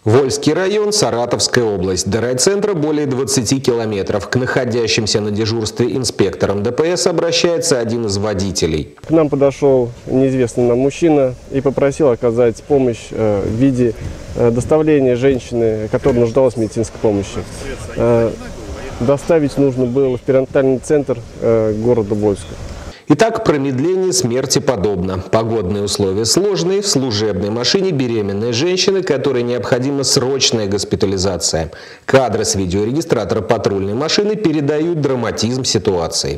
Вольский район, Саратовская область. До райцентра более 20 километров. К находящимся на дежурстве инспекторам ДПС обращается один из водителей. К нам подошел неизвестный нам мужчина и попросил оказать помощь в виде доставления женщины, которая нуждалась в медицинской помощи. Доставить нужно было в перинатальный центр города Вольска. Итак, промедление смерти подобно. Погодные условия сложные, в служебной машине беременная женщина, которой необходима срочная госпитализация. Кадры с видеорегистратора патрульной машины передают драматизм ситуации.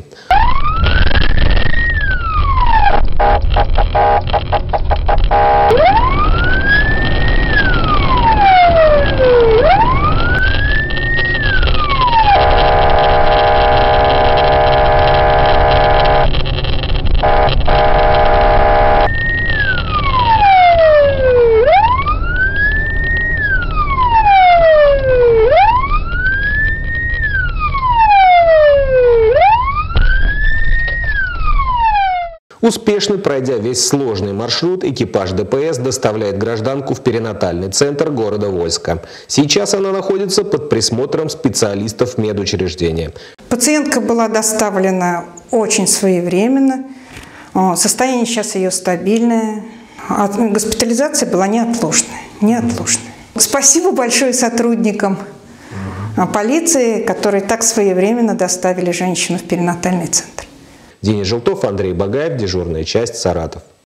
Успешно пройдя весь сложный маршрут, экипаж ДПС доставляет гражданку в перинатальный центр города Вольска. Сейчас она находится под присмотром специалистов медучреждения. Пациентка была доставлена очень своевременно. Состояние сейчас ее стабильное. Госпитализация была неотложная. Спасибо большое сотрудникам полиции, которые так своевременно доставили женщину в перинатальный центр. Денис Желтов, Андрей Багаев, дежурная часть, Саратов.